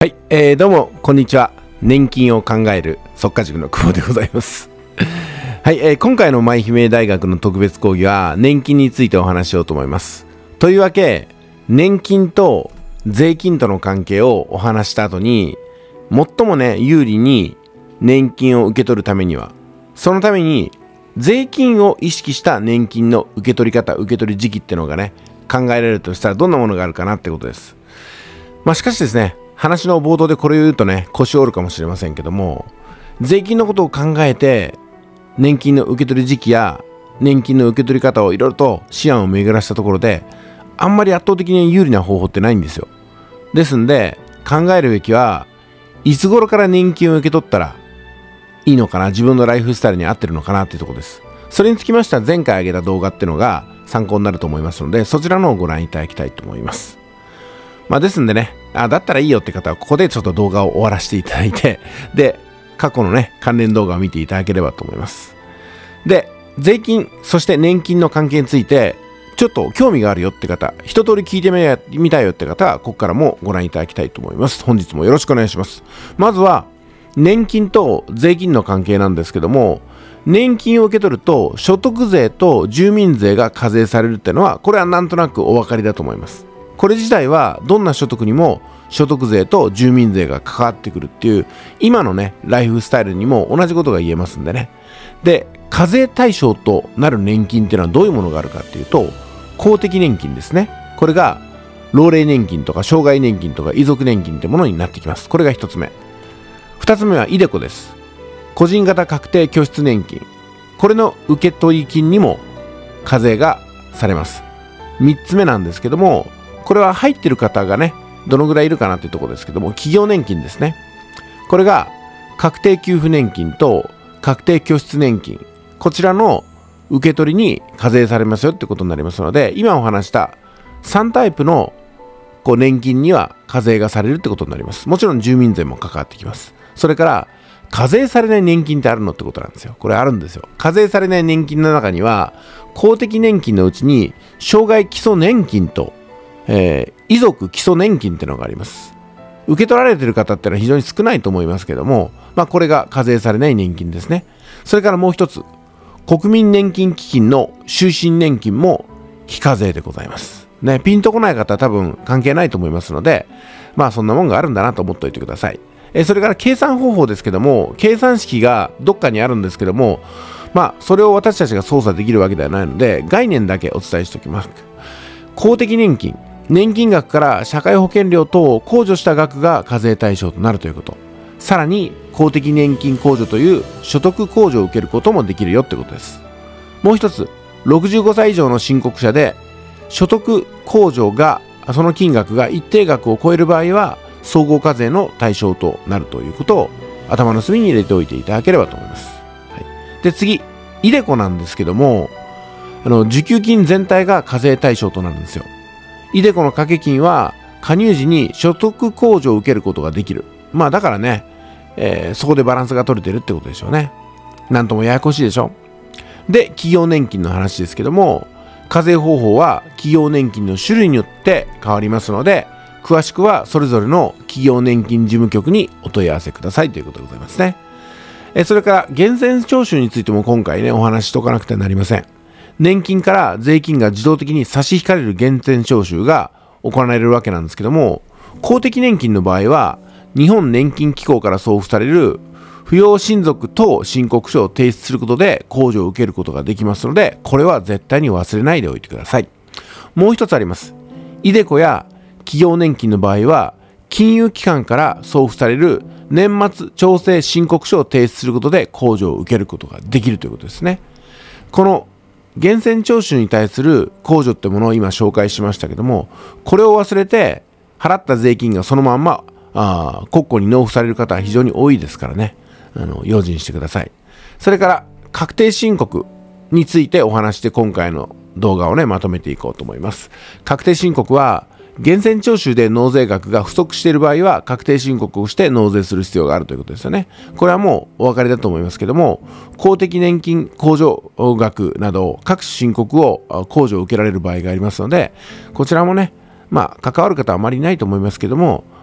はい、どうもこんにちは。年金を考える速稼塾の久保でございますはい、今回の舞姫大学の特別講義は年金についてお話ししようと思います。というわけ、年金と税金との関係をお話した後に、最もね有利に年金を受け取るためには、そのために税金を意識した年金の受け取り方、受け取り時期ってのがね考えられるとしたらどんなものがあるかなってことです。しかしですね、話の冒頭でこれを言うとね腰を折るかもしれませんけども、税金のことを考えて年金の受け取り時期や年金の受け取り方をいろいろと思案を巡らしたところで、あんまり圧倒的に有利な方法ってないんですよ。ですんで考えるべきは、いつ頃から年金を受け取ったらいいのかな、自分のライフスタイルに合ってるのかなっていうところです。それにつきましては前回挙げた動画っていうのが参考になると思いますので、そちらのをご覧いただきたいと思います。ですんでね、だったらいいよって方はここでちょっと動画を終わらせていただいて、で過去のね関連動画を見ていただければと思います。で、税金そして年金の関係についてちょっと興味があるよって方、一通り聞いてみたいよって方はここからもご覧いただきたいと思います。本日もよろしくお願いします。まずは年金と税金の関係なんですけども、年金を受け取ると所得税と住民税が課税されるっていうのは、これはなんとなくお分かりだと思います。これ自体はどんな所得にも所得税と住民税が関わってくるっていう、今のねライフスタイルにも同じことが言えますんでね。で、課税対象となる年金っていうのはどういうものがあるかっていうと、公的年金ですね。これが老齢年金とか障害年金とか遺族年金ってものになってきます。これが一つ目。二つ目はiDeCoです。個人型確定拠出年金、これの受取金にも課税がされます。三つ目なんですけども、これは入ってる方がねどのぐらいいるかなっていうところですけども、企業年金ですね。これが確定給付年金と確定拠出年金、こちらの受け取りに課税されますよってことになりますので、今お話した3タイプの年金には課税がされるってことになります。もちろん住民税も関わってきます。それから課税されない年金ってあるのってことなんですよ。これあるんですよ。課税されない年金の中には、公的年金のうちに障害基礎年金と遺族基礎年金っていうのがあります。受け取られている方ってのは非常に少ないと思いますけども、これが課税されない年金ですね。それからもう一つ、国民年金基金の終身年金も非課税でございますね。ピンとこない方は多分関係ないと思いますので、そんなもんがあるんだなと思っておいてください。それから計算方法ですけども、計算式がどっかにあるんですけども、それを私たちが操作できるわけではないので、概念だけお伝えしておきます。公的年金、年金額から社会保険料等を控除した額が課税対象となるということ。さらに公的年金控除という所得控除を受けることもできるよってことです。もう一つ、65歳以上の申告者で所得控除がその金額が一定額を超える場合は総合課税の対象となるということを頭の隅に入れておいていただければと思います。で、次、iDeCoなんですけども、受給金全体が課税対象となるんですよ。iDeCoの掛け金は加入時に所得控除を受けることができる。だからね、そこでバランスが取れてるってことでしょうね。なんともややこしいでしょ。で、企業年金の話ですけども、課税方法は企業年金の種類によって変わりますので、詳しくはそれぞれの企業年金事務局にお問い合わせくださいということでございますね。それから源泉徴収についても今回ねお話ししておかなくてはなりません。年金から税金が自動的に差し引かれる源泉徴収が行われるわけなんですけども、公的年金の場合は日本年金機構から送付される扶養親族等申告書を提出することで控除を受けることができますので、これは絶対に忘れないでおいてください。もう一つあります。iDeCoや企業年金の場合は金融機関から送付される年末調整申告書を提出することで控除を受けることができるということですね。この源泉徴収に対する控除ってものを今紹介しましたけども、これを忘れて払った税金がそのまんま国庫に納付される方は非常に多いですからね、用心してください。それから確定申告についてお話して今回の動画をねまとめていこうと思います。確定申告は源泉徴収で納税額が不足している場合は確定申告をして納税する必要があるということですよね。これはもうお分かりだと思いますけども、公的年金控除額など各種申告を控除を受けられる場合がありますので、こちらもね関わる方はあまりいないと思いますけども、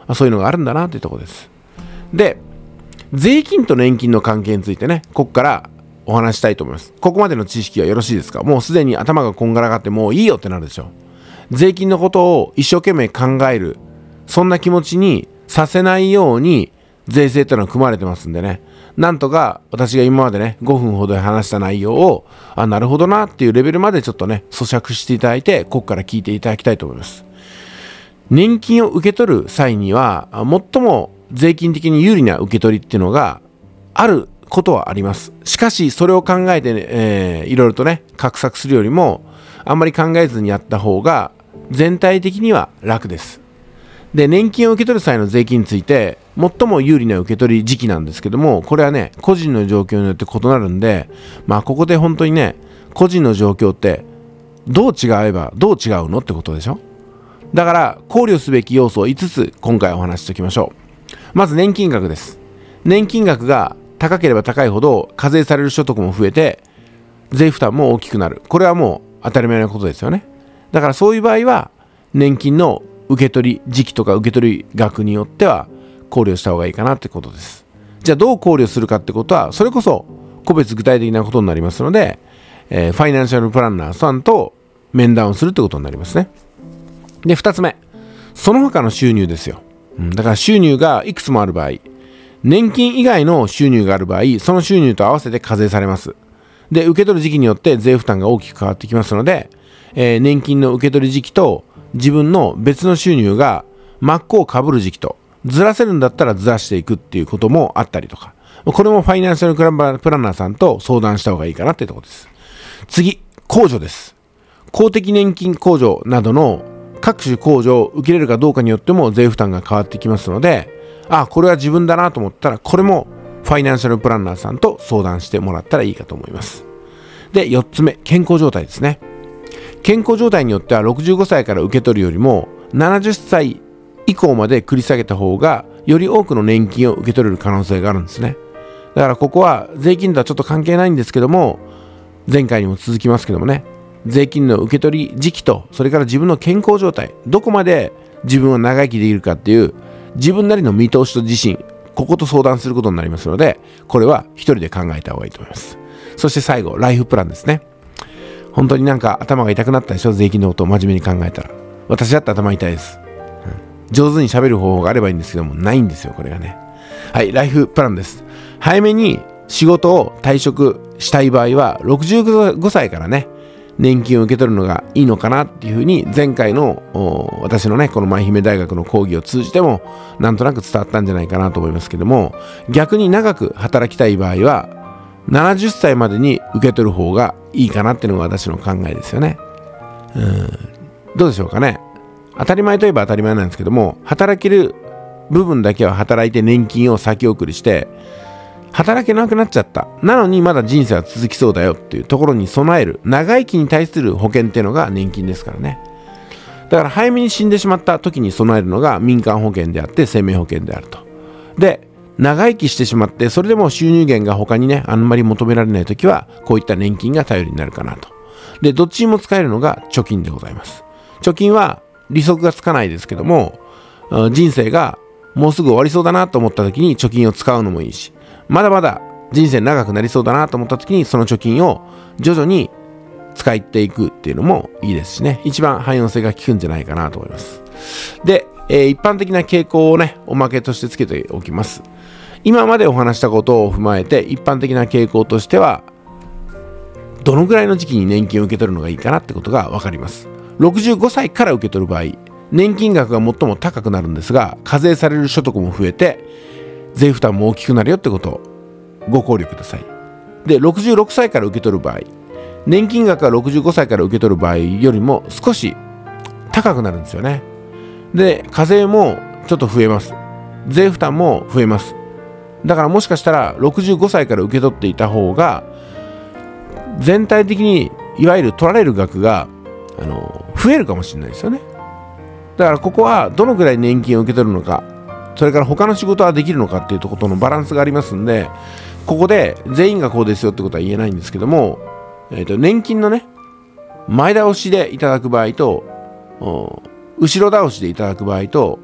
そういうのがあるんだなというところです。で、税金と年金の関係についてね、ここからお話したいと思います。ここまでの知識はよろしいですか？もうすでに頭がこんがらがってもういいよってなるでしょ。税金のことを一生懸命考える、そんな気持ちにさせないように税制っていうのは組まれてますんでね、なんとか私が今までね5分ほどで話した内容をなるほどなっていうレベルまでちょっとね咀嚼していただいて、ここから聞いていただきたいと思います。年金を受け取る際には最も税金的に有利な受け取りっていうのがあることはあります。しかしそれを考えて、ねいろいろとね画策するよりもあんまり考えずにやった方が全体的には楽です。で、年金を受け取る際の税金について最も有利な受け取り時期なんですけども、これはね個人の状況によって異なるんで、ここで本当にね個人の状況ってどう違えばどう違うのってことでしょ。だから考慮すべき要素を5つ今回お話ししておきましょう。まず年金額です。年金額が高ければ高いほど課税される所得も増えて税負担も大きくなる。これはもう当たり前のことですよね。だからそういう場合は年金の受け取り時期とか受け取り額によっては考慮した方がいいかなってことです。じゃあどう考慮するかってことは、それこそ個別具体的なことになりますので、ファイナンシャルプランナーさんと面談をするってことになりますね。で、2つ目、その他の収入ですよ。だから収入がいくつもある場合、年金以外の収入がある場合、その収入と合わせて課税されます。で、受け取る時期によって税負担が大きく変わってきますので、年金の受け取り時期と自分の別の収入が真っ向を被る時期とずらせるんだったらずらしていくっていうこともあったりとか、これもファイナンシャルプランナーさんと相談した方がいいかなっていうところです。次、控除です。公的年金控除などの各種控除を受けれるかどうかによっても税負担が変わってきますので、これは自分だなと思ったら、これもファイナンシャルプランナーさんと相談してもらったらいいかと思います。で、4つ目、健康状態ですね。健康状態によっては65歳から受け取るよりも70歳以降まで繰り下げた方がより多くの年金を受け取れる可能性があるんですね。だからここは税金とはちょっと関係ないんですけども、前回にも続きますけどもね、税金の受け取り時期とそれから自分の健康状態、どこまで自分は長生きできるかっていう自分なりの見通しと自信、ここと相談することになりますので、これは一人で考えた方がいいと思います。そして最後、ライフプランですね。本当になんか頭が痛くなったでしょ、税金のことを真面目に考えたら。私だって頭痛いです。上手に喋る方法があればいいんですけども、ないんですよ、これがね。はい、ライフプランです。早めに仕事を退職したい場合は、65歳からね、年金を受け取るのがいいのかなっていうふうに、前回の私のね、この舞姫大学の講義を通じても、なんとなく伝わったんじゃないかなと思いますけども、逆に長く働きたい場合は、70歳までに受け取る方がいいかなっていうのが私の考えですよね。どうでしょうかね。当たり前といえば当たり前なんですけども、働ける部分だけは働いて年金を先送りして働けなくなっちゃった、なのにまだ人生は続きそうだよっていうところに備える長生きに対する保険っていうのが年金ですからね。だから早めに死んでしまった時に備えるのが民間保険であって生命保険であると。で、長生きしてしまってそれでも収入源が他にねあんまり求められない時はこういった年金が頼りになるかなと。で、どっちにも使えるのが貯金でございます。貯金は利息がつかないですけども、人生がもうすぐ終わりそうだなと思った時に貯金を使うのもいいし、まだまだ人生長くなりそうだなと思った時にその貯金を徐々に使っていくっていうのもいいですしね、一番汎用性が効くんじゃないかなと思います。で、一般的な傾向をねおまけとしてつけておきます。今までお話したことを踏まえて一般的な傾向としては、どのぐらいの時期に年金を受け取るのがいいかなってことが分かります。65歳から受け取る場合、年金額が最も高くなるんですが、課税される所得も増えて税負担も大きくなるよってことをご考慮ください。で、66歳から受け取る場合、年金額が65歳から受け取る場合よりも少し高くなるんですよね。で、課税もちょっと増えます。税負担も増えます。だからもしかしたら65歳から受け取っていた方が全体的にいわゆる取られる額が増えるかもしれないですよね。だからここはどのくらい年金を受け取るのか、それから他の仕事はできるのかっていうところとのバランスがありますんで、ここで全員がこうですよってことは言えないんですけども、年金のね前倒しでいただく場合と後ろ倒しでいただく場合と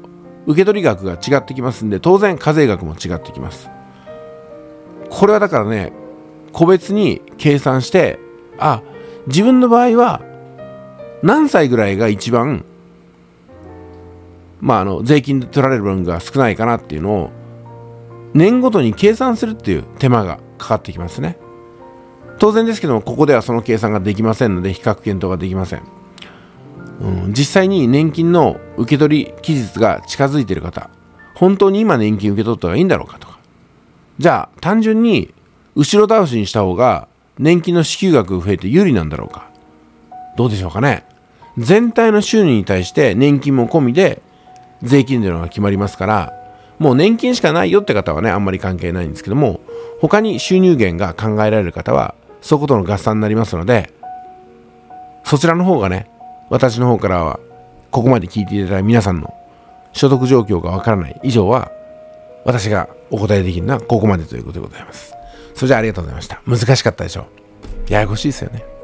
受け取り額が違ってきますんで、当然課税額も違ってきます。これはだからね、個別に計算して、自分の場合は何歳ぐらいが一番税金で取られる分が少ないかなっていうのを年ごとに計算するっていう手間がかかってきますね。当然ですけども、ここではその計算ができませんので比較検討ができません。実際に年金の受け取り期日が近づいている方、本当に今年金受け取った方がいいんだろうかとか、じゃあ単純に後ろ倒しにした方が年金の支給額が増えて有利なんだろうか、どうでしょうかね。全体の収入に対して年金も込みで税金というのが決まりますから、もう年金しかないよって方はね、あんまり関係ないんですけども、他に収入源が考えられる方はそことの合算になりますので、そちらの方がね、私の方からはここまで聞いていただいた皆さんの所得状況がわからない以上は、私がお答えできるのはここまでということでございます。それじゃあありがとうございました。難しかったでしょう。ややこしいですよね。